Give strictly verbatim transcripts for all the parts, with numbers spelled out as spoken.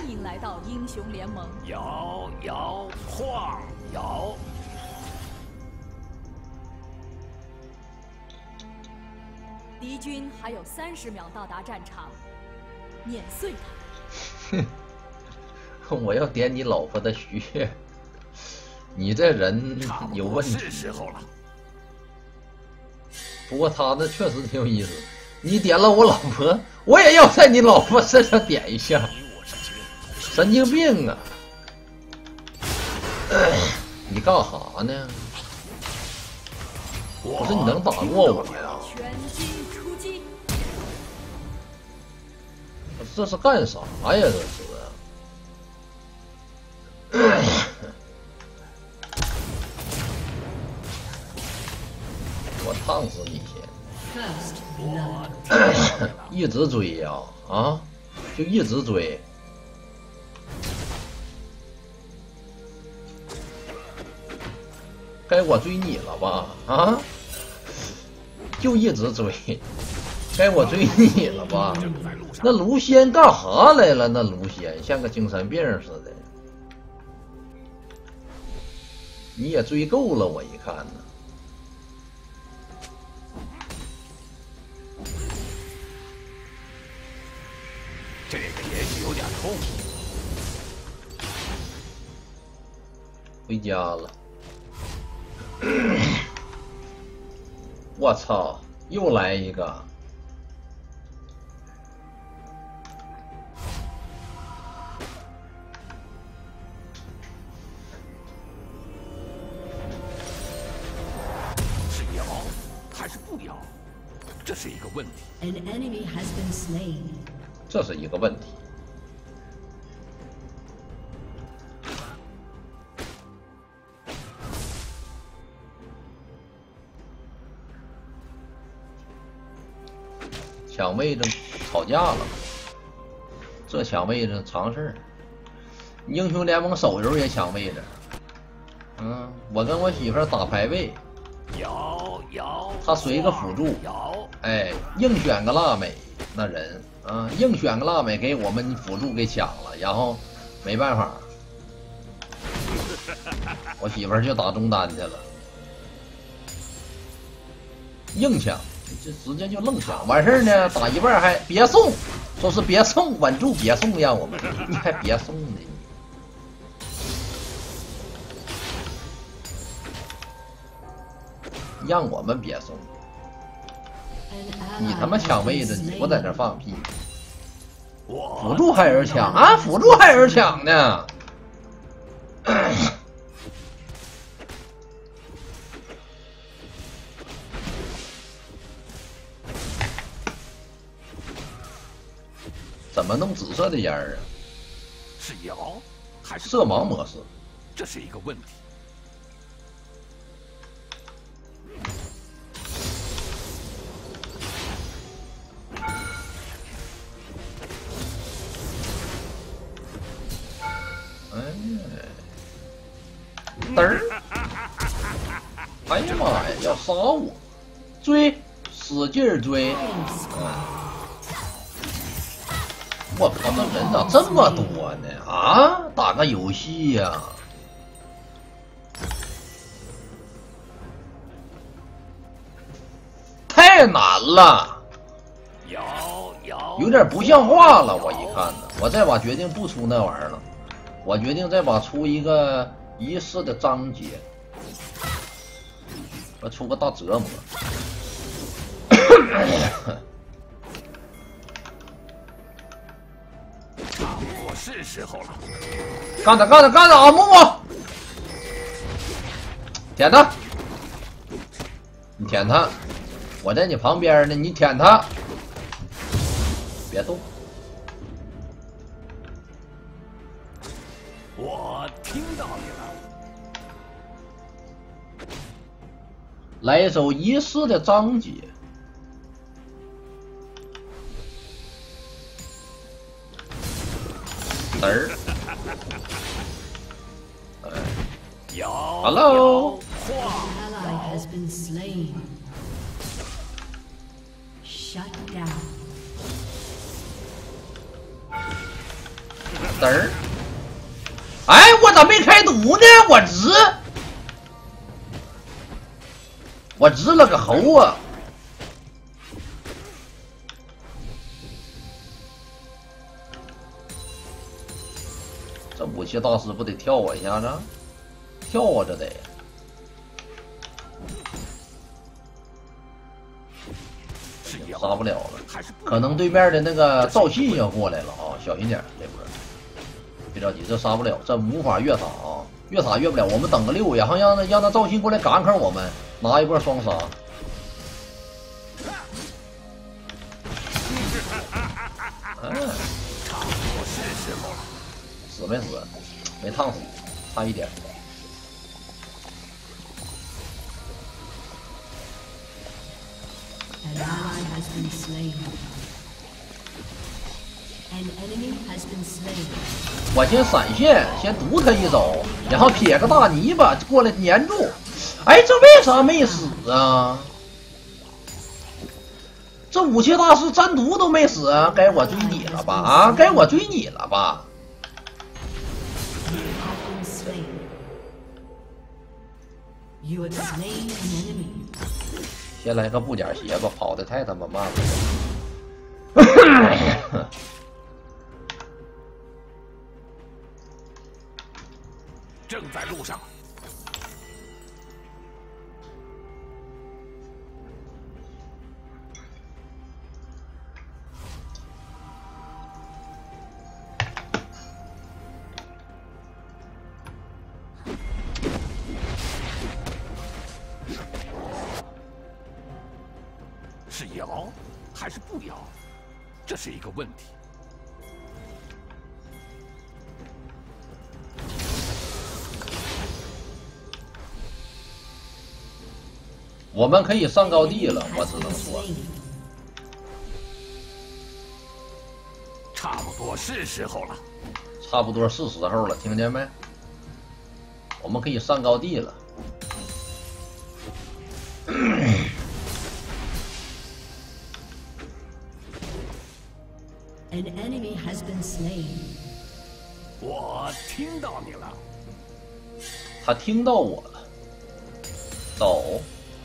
迎来到英雄联盟。 摇摇晃摇。 敌军还有三十秒到达战场，碾碎他。 哼，我要点你老婆的穴，你这人有问题。 是时候了。 不过他那确实挺有意思，你点了我老婆，我也要在你老婆身上点一下，神经病啊！你干哈呢？不是你能打过我呀？ 全军出击！ 这是干啥呀？这是。我烫死你先！一直追呀，啊，就一直追。该我追你了吧？啊，就一直追。该我追你了吧？那卢仙干哈来了？那卢仙像个精神病似的。你也追够了，我一看呢。 这个也许有点痛。 回家了。我操！又来一个。 这是一个问题。 An enemy has been slain. 这是一个问题。抢位置吵架了，这抢位置常事儿。英雄联盟手游也抢位置。嗯，我跟我媳妇儿打排位。 摇摇， 他随个辅助，哎，硬选个腊美那人啊，硬选个腊美给我们辅助给抢了，然后没办法，我媳妇儿就打中单去了，硬抢，这直接就愣抢，完事儿呢，打一半还别送，说是别送，稳住别送，让我们你还别送呢。让我们别送，你他妈抢位置，你不在这放屁！辅助还有人抢啊！辅助还有人抢呢！怎么弄紫色的烟儿啊？ 是摇还是色盲模式？ 这是一个问题。 嘚儿！哎呀妈呀，要杀我！追，使劲追！我靠，这人咋这么多呢？啊，打个游戏呀、啊！太难了，有点不像话了。我一看呢，我这把决定不出那玩意儿了，我决定这把出一个。仪式的章节，我出个大折磨。 我是时候了， 干他干他干他啊！木木，舔他，你舔他，我在你旁边呢，你舔他，别动。 我听到你了。 来一首仪式的章节。嘚儿。Hello。 Ally has been slain. Shut down. 嘚儿！哎，我咋没开毒呢？我直，我直了个猴啊！这武器大师不得跳我一下子？跳啊，这得。杀不了了，可能对面的那个赵信要过来了啊，小心点这波。别着急，这杀不了，这无法越塔啊，越塔越不了。我们等个六，然后让那让那赵信过来赶克我们，拿一波双杀。嗯，死没死？没烫死，差一点。 An ally has been slain. An enemy has been slain. 我先闪现，先毒他一手，然后撇个大泥巴过来粘住。哎，这为啥没死啊？这武器大师沾毒都没死啊！该我追你了吧？啊，该我追你了吧？ You have slain an enemy. 先来个布甲鞋吧，跑得太他妈慢了。 正在路上。是摇还是不摇，这是一个问题。 我们可以上高地了，我只能说， 差不多是时候了。 差不多是时候了，听见没？我们可以上高地了。 An enemy has been slain. 我听到你了。 他听到我了。走。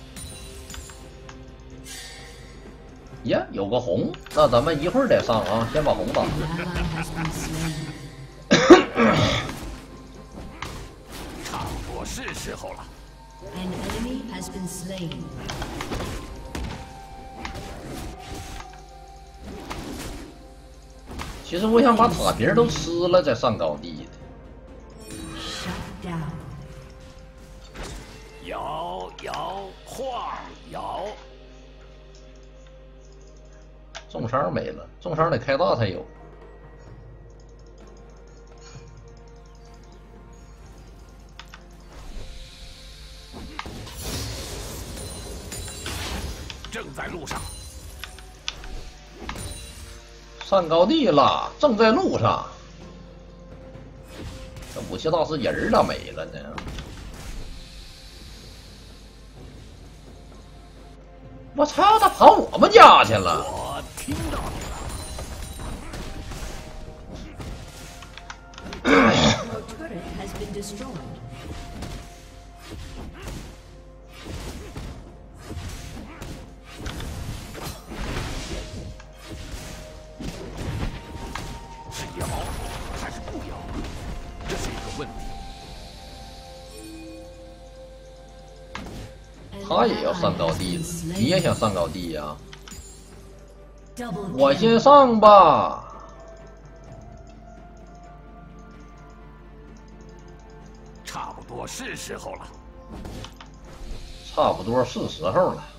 呀，有个红，那咱们一会儿再上啊，先把红打。 差不多是时候了。 An enemy has been slain. 其实我想把塔皮都吃了再上高地的。 Shut down. 摇摇晃摇。 重伤没了，重伤得开大才有。 正在路上。 上高地了，正在路上。这武器大师人咋没了呢？我操，他跑我们家去了！ 我听到你了。 Your turret has been destroyed. 是摇还是不摇，这是一个问题。 他也要上高地了，你也想上高地呀？ Double 我先上吧。 差不多是时候了。 差不多是时候了。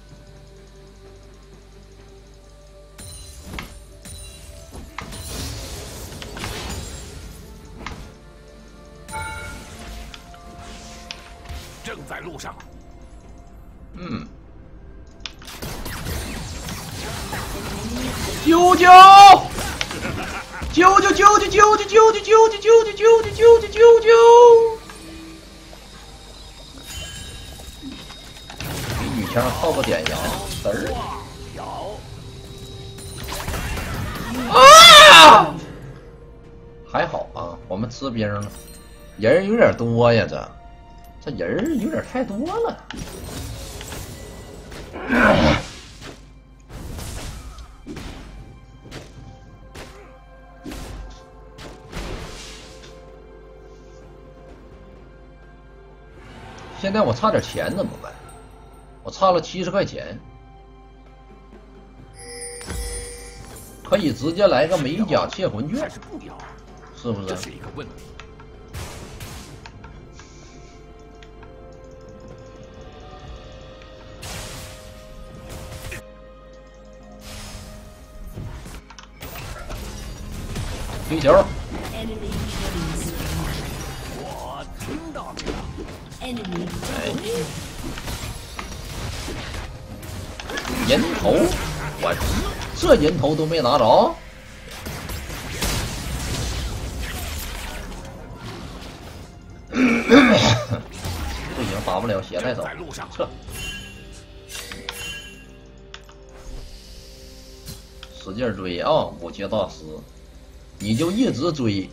正在路上。 嗯。啾啾！啾啾啾啾啾啾啾啾啾啾啾啾啾啾啾啾啾！给女枪套个点燃，嘚儿！啊！ 还好啊，我们吃兵了，人有点多呀，这这人有点太多了。现在我差点钱怎么办？我差了七十块钱，可以直接来个美甲窃魂卷，是不是？ 这是一个问题。 推球。 我听到你了。 Enemy 人头，我这人头都没拿着。不行，打不了，血太少，撤。使劲追啊！武器大师，你就一直追。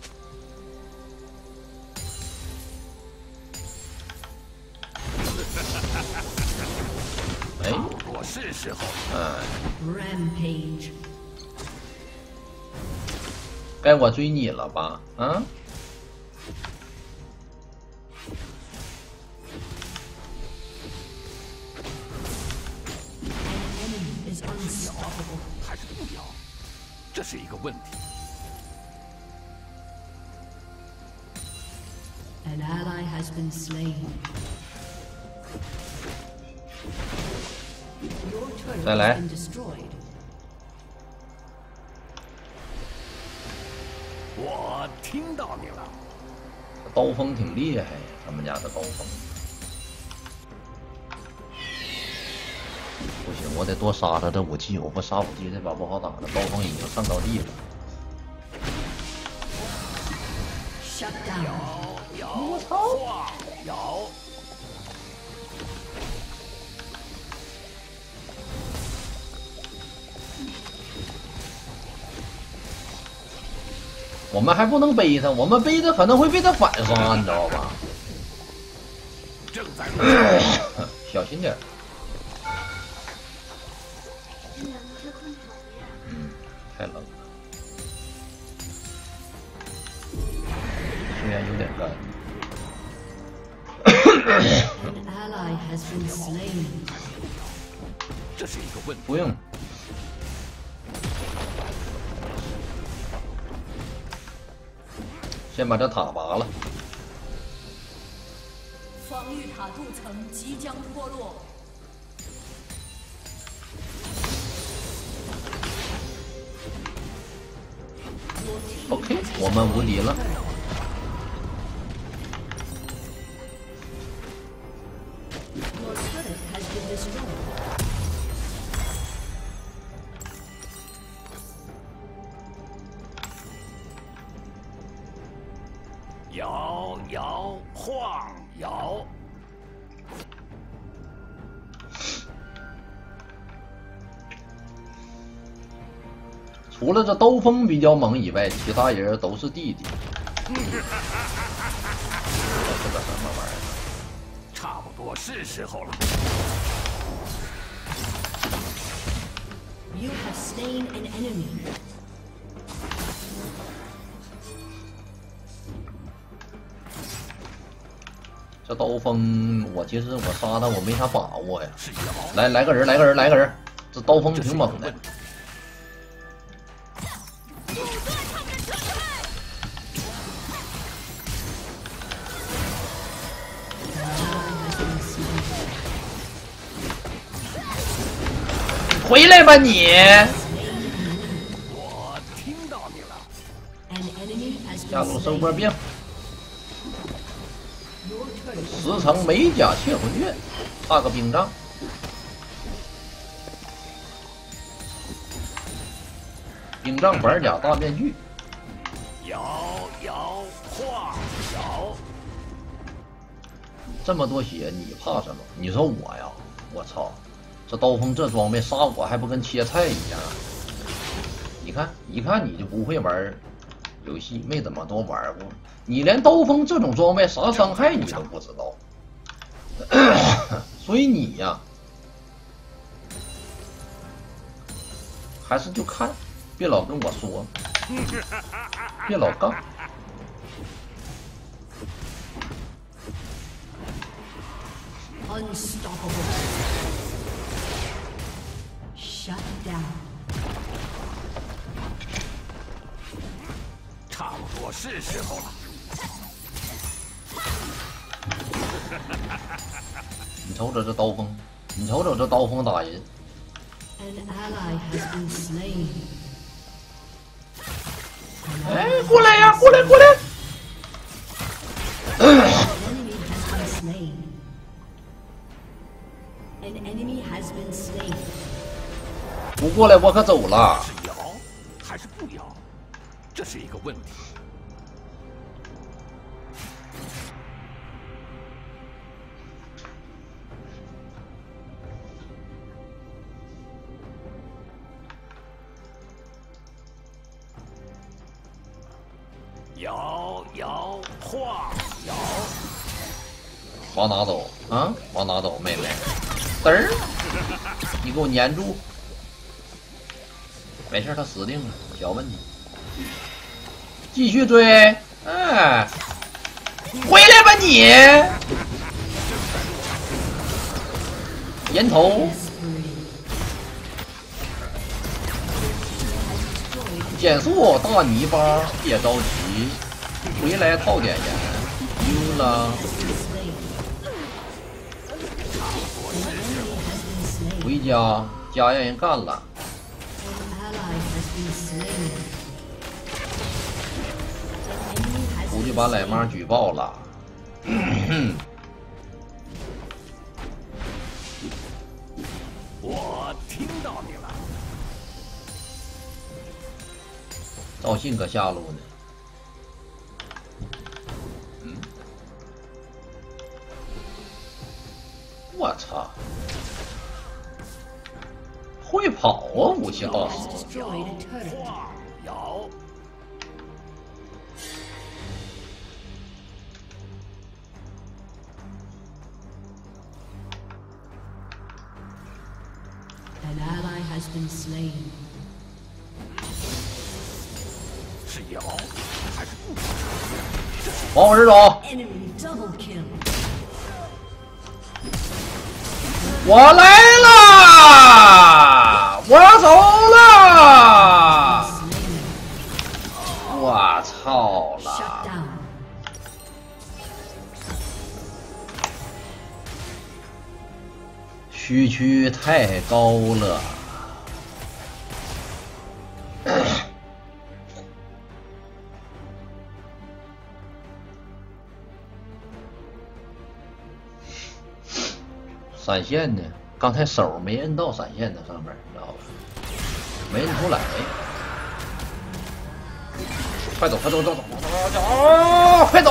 哎， 我是时候。 哎 Rampage 该我追你了吧？啊？ 还是不要？这是一个问题。 An ally has been slain. Your turret 再来 has been destroyed. 我听到你了。 刀锋挺厉害呀，他们家的刀锋。不行，我得多杀他这武器，我不杀武器这把不好打了。刀锋已经上高地了。 Shut down. 我操！摇！ 我们还不能背他，我们背他可能会被他反杀，你知道吧？ 正在小心点。嗯，太冷了。 虽然有点干。 An ally has been slain. 这是一个问题。 不用。先把这塔拔了。 防御塔镀层即将脱落。 OK， 我们无敌了。 Your turret has been destroyed. 摇摇晃摇。 除了这刀锋比较猛以外，其他人都是弟弟。这个什么玩意儿？ 差不多是时候了。 You have slain an enemy. 这刀锋，我其实我杀他我没啥把握呀。来来个人，来个人，来个人，这刀锋挺猛的。 回来吧你！ 我听到你了。 An enemy has 下 been 路收 slain. 波兵， Your turret has 十层美甲窃魂卷，差个兵杖。兵杖板甲大面具， 摇摇晃摇。 这么多血你怕什么？你说我呀，我操！ 这刀锋这装备杀我还不跟切菜一样？你看，一看你就不会玩游戏没怎么多玩过，你连刀锋这种装备啥伤害你都不知道，所以你呀，还是就看，别老跟我说，别老杠。 Unstoppable. Shut down. 差不多是时候了。 你瞅瞅这刀锋，你瞅瞅这刀锋打人。 An ally has been slain. 哎，过来呀，过来，过来！ An enemy has been slain. An enemy has been slain. 不过来，我可走了。 是摇还是不摇？这是一个问题。摇摇晃摇， 往哪走啊？往哪走，妹妹？嘚儿，你给我粘住！没事，他死定了，小问题。继续追，哎，回来吧你！人头，减速大泥巴，别着急，回来套点盐，晕了。 回家，家让人干了。估计把奶妈举报了。 我听到你了。 赵信可下路呢。嗯，我操！ 会跑啊，武器大师！ 晃摇，是摇还是不摇？ 往我这走，我来啦！我走了！我操了！区区太高了。闪现呢？刚才手没摁到闪现的上面，你知道吧？没摁出来。快走，快走，走走走走走！啊，快走！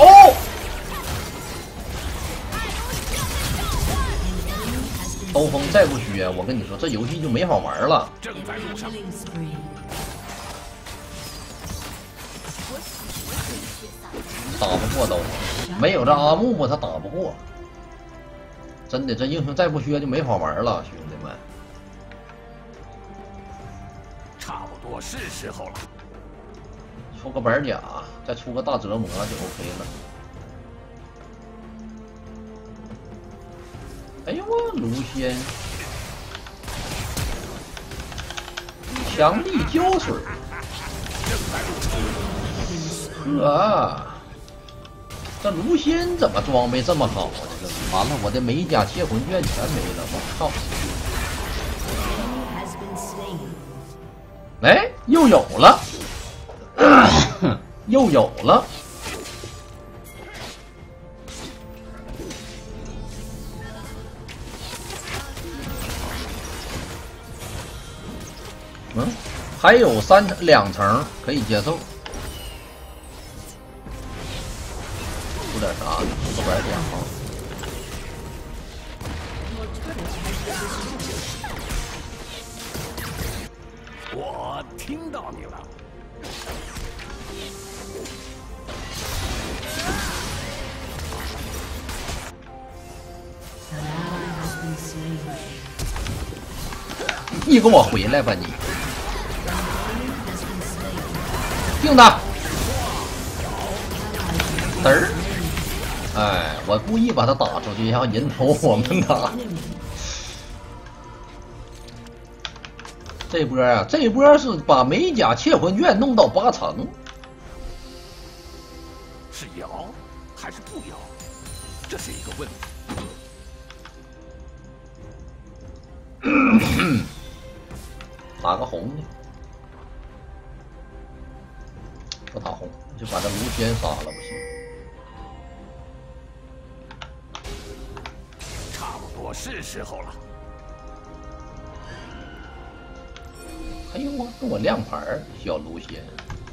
刀锋再不削，我跟你说，这游戏就没法玩了。 正在路上。 打不过刀锋，没有这阿木木他打不过。真的，这英雄再不削就没法玩了，兄弟们。 差不多是时候了。 出个板甲，再出个大折磨就 OK 了。哎呦我卢仙，强力胶水，呵，这卢仙怎么装备这么好呢？这完了，我的美甲切魂卷全没了，我靠！哎，又有了，又有了。嗯，还有三层两层可以接受。出点啥？出个白点啊！ 我听到你了。 你给我回来吧你！定他！嘚儿！哎，我故意把他打出去，让人头我们打。这波啊，这波是把美甲窃魂卷弄到八成。 是摇还是不摇？这是一个问题。 打个红的，不打红就把这卢仙杀了不行。 差不多是时候了。 哎呦我跟我亮牌儿，小卢仙。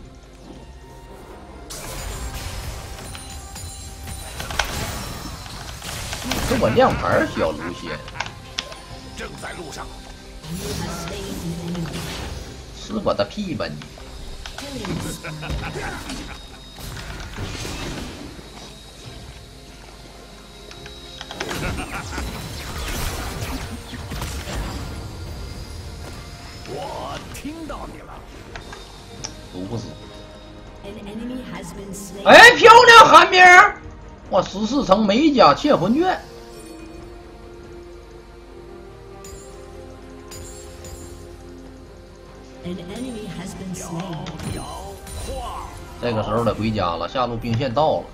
跟我亮牌儿，小卢仙。 正在路上。 吃我的屁吧你！ 我听到你了。 毒不死。 An enemy has been slain. 哎，漂亮寒冰！哇，十四层美甲窃魂卷。 An enemy has been slain. 这个时候得回家了，下路兵线到了。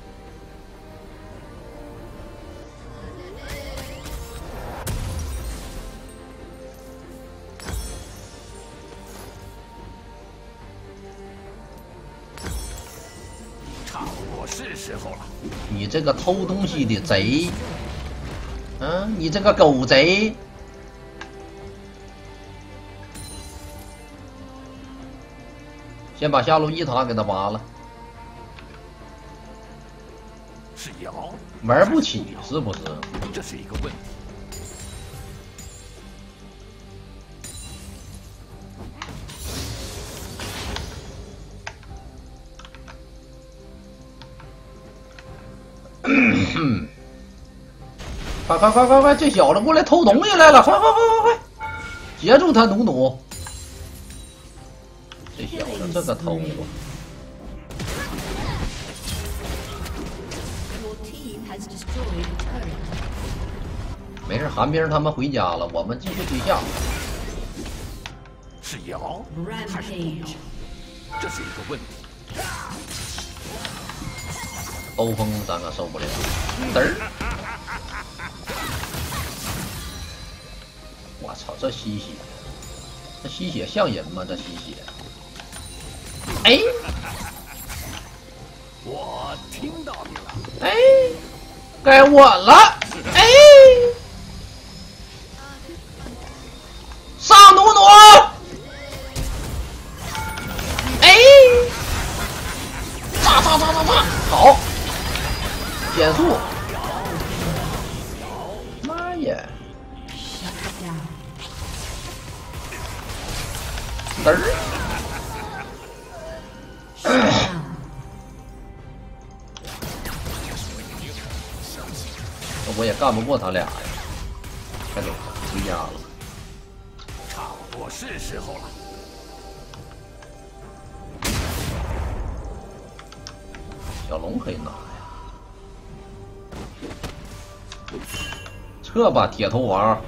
差不多是时候了。 你这个偷东西的贼！嗯，你这个狗贼！ 先把下路一塔给他拔了， 是摇， 玩不起是不是？ 这是一个问题。 快快快快快！这小子过来偷东西来了！快快快快快！截住他，努努！ 这小子这个偷子，没事，寒冰他们回家了，我们继续对下。 是摇还是不摇？这是一个问题。 兜风咱可受不了，嘚儿！我操，这吸血，这吸血像人吗？这吸血。 哎， 我听到你了。 哎，该我了。哎，上努努。哎，炸炸炸炸炸，好，减速。妈呀！嘚儿。 我也干不过他俩呀，赶紧回家了。 差不多是时候了。 小龙可以拿呀，撤吧，铁头王。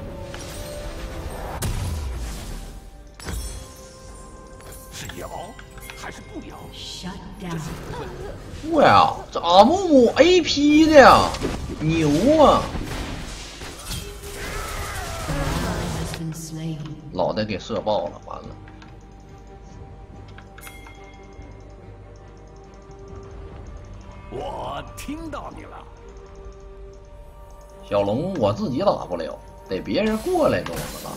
是摇还是不摇？ Shut down. 哇呀，这阿木木 A P 的呀，牛啊！ Has been slain. 脑袋给射爆了，完了。 我听到你了。 小龙我自己打不了，得别人过来跟我们打。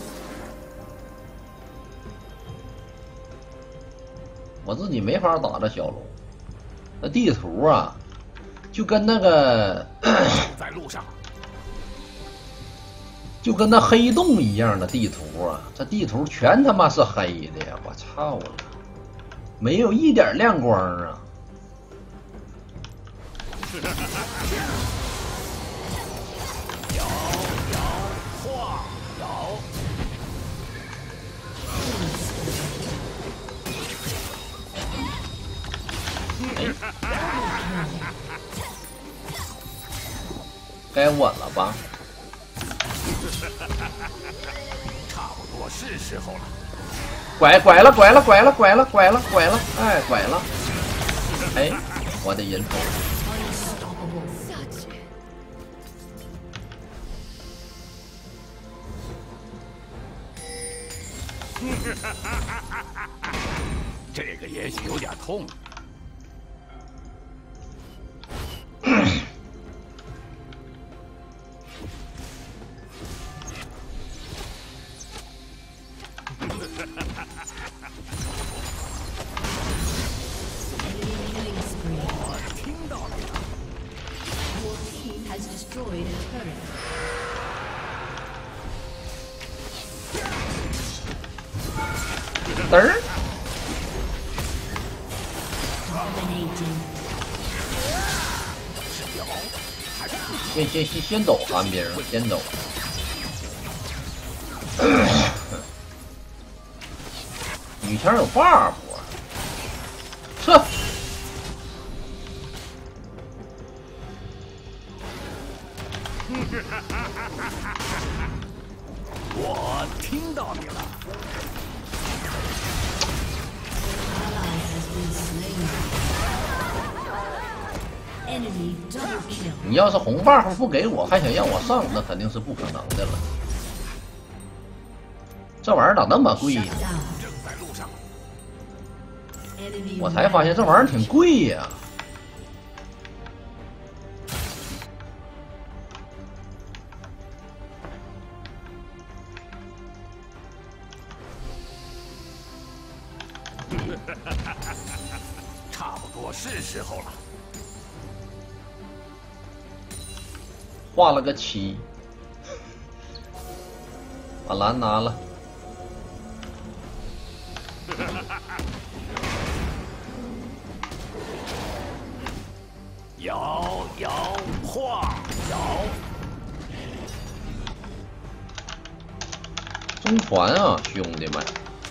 我自己没法打这小龙，那地图啊，就跟那个在路上， 就跟那黑洞一样的地图啊，这地图全他妈是黑的呀！我操了，没有一点亮光啊！ 摇摇晃该稳了吧？ 差不多是时候了。 拐拐了，拐了，拐了，拐了，拐了，拐了，哎，拐了。哎，我的人头。 下去。 这个也许有点痛。我听到你了。 Your team has destroyed a turret. 嘚儿， Dominating. 先先先先走，寒冰，先走。女枪有 buff 啊！撤。 我听到你了。 Ally has been slain. Enemy double kill. 你要是红 buff 不给我，还想让我上，那肯定是不可能的了。这玩意儿咋那么贵呢？ 正在路上。 Enemy 我才发现这玩意儿挺贵呀。 差不多是时候了。 画了个七，把蓝拿了。 摇摇晃摇， 中传啊，兄弟们！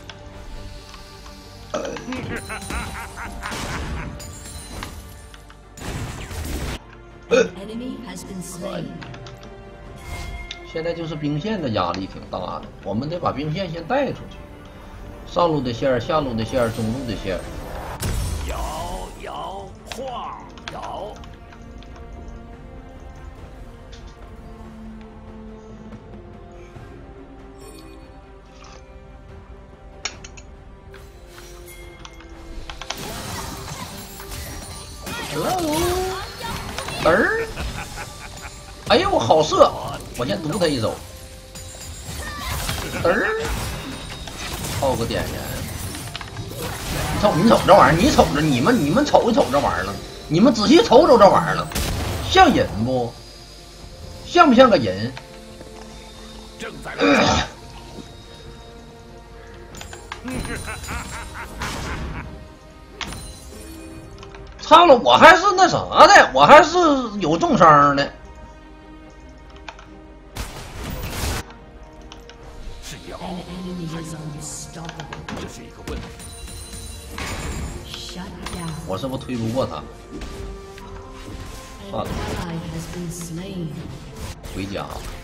Enemy has been slain. 现在就是兵线的压力挺大的，我们得把兵线先带出去。上路的线儿、下路的线儿、中路的线儿。 摇摇晃摇。 嘚儿！哎呦，我好射！我先毒他一手。嘚儿！抛个点燃。你瞅，你瞅这玩意儿，你瞅着，你们你们瞅一瞅这玩意儿了，你们仔细瞅瞅这玩意儿了，像人不？像不像个人？ 正在路上。 操了，我还是那啥的，我还是有重伤的。 是摇， An enemy is unstoppable. 这是一个问题。 Shut down. 我是不是推不过他？ An 算了， ally has been slain. 回家。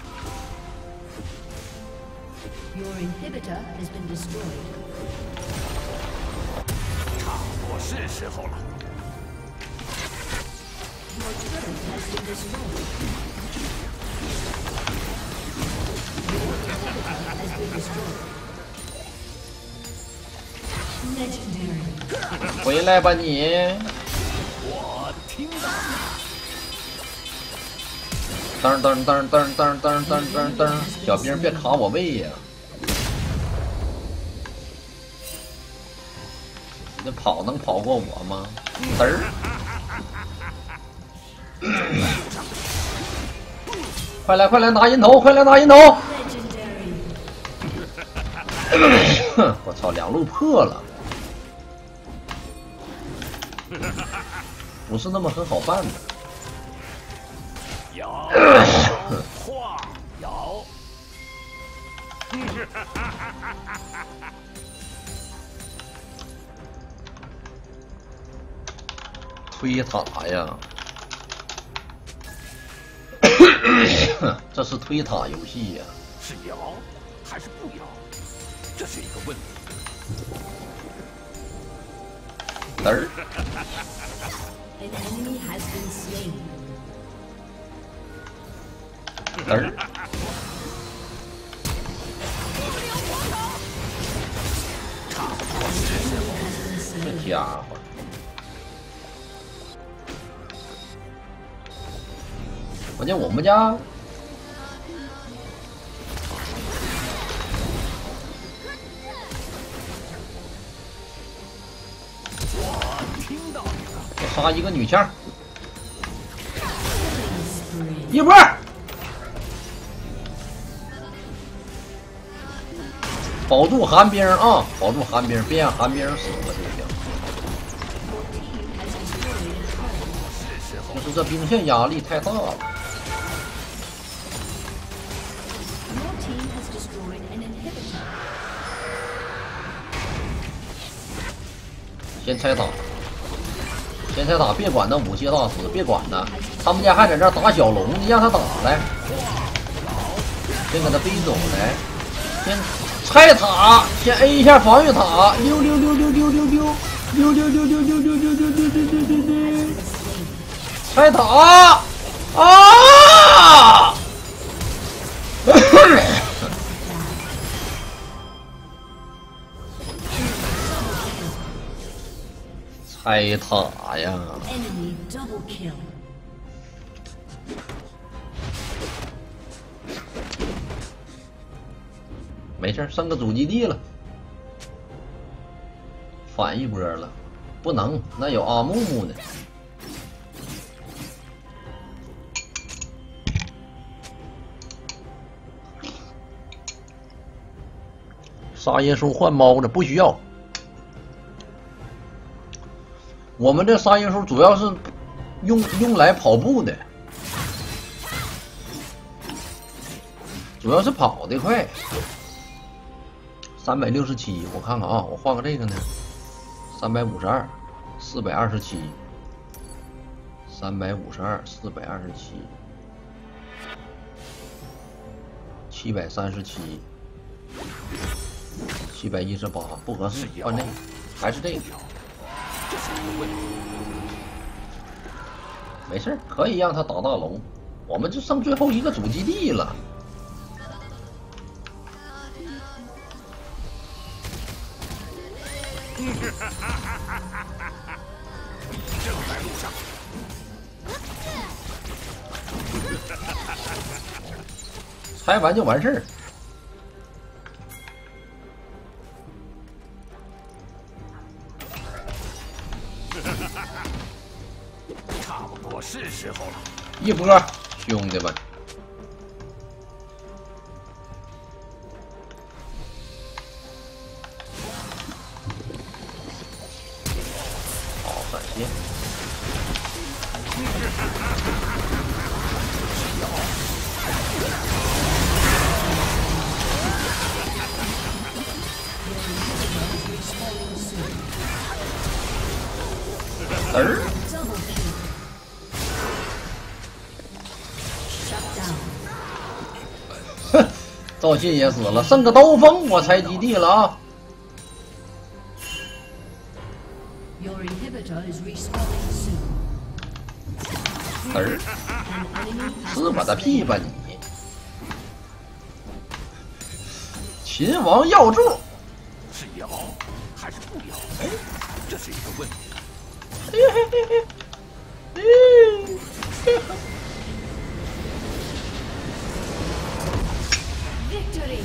Your inhibitor has been destroyed. 差不多是时候了。 Your turret has been destroyed. Your inhibitor has been destroyed. Legendary. 回来吧你！ 我听到。 噔噔噔噔噔噔噔噔噔，小兵别卡我位呀！你这跑能跑过我吗？嘚儿！快来快来拿人头！快来拿人头！ Legendary. 我操，两路破了，不是那么很好办的。 摇晃摇。 推塔呀！ 这是推塔游戏呀、啊。 是摇还是不摇？这是一个问题。 嘚儿。 An enemy has been slain. 嘚儿。这家伙。 关键我们家我杀一个女枪，一波，保住寒冰啊！保住寒冰，别让寒冰死了就行。就是这兵线压力太大了。 先拆塔，先拆塔，别管那武器大师，别管他，他们家还在这打小龙，你让他打来，先给他逼走来，先拆塔，先 A 一下防御塔，溜溜溜溜溜溜溜溜溜溜溜溜溜溜溜溜溜溜溜，拆塔啊！拆塔呀！没事，剩个主基地了，反一波了，不能，那有阿木木呢。杀耶稣换猫的不需要。 我们这杀耶稣主要是用用来跑步的，主要是跑得快。三百六十七，我看看啊，我换个这个呢，三百五十二，四百二十七，三百五十二，四百二十七，七百三十七，七百一十八，不合适，换这个，还是这个。 这是一个问题。 没事，可以让他打大龙，我们就剩最后一个主基地了。 正在路上。 拆完就完事儿。 差不多是时候了。 一波，兄弟们！好，闪现。嘚儿。 哼，赵信也死了，剩个刀锋，我拆基地了啊！嘚儿，吃我的屁吧你！秦王耀柱， 是摇还是不摇？哎，这是一个问题。 嘿嘿嘿嘿，嘿，嘿嘿。 Victory!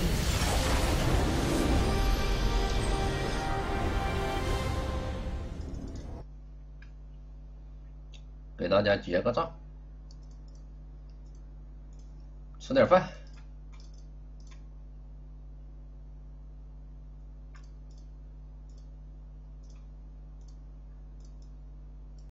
给大家结个账，吃点饭。